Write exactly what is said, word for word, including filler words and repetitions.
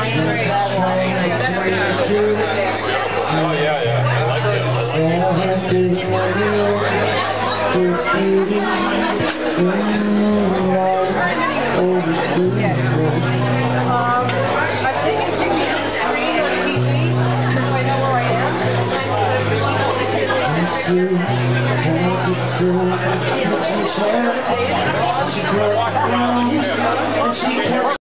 Oh yeah, yeah. I like it. Um, I've taken pictures of the screen or the T V, so I know where I am. She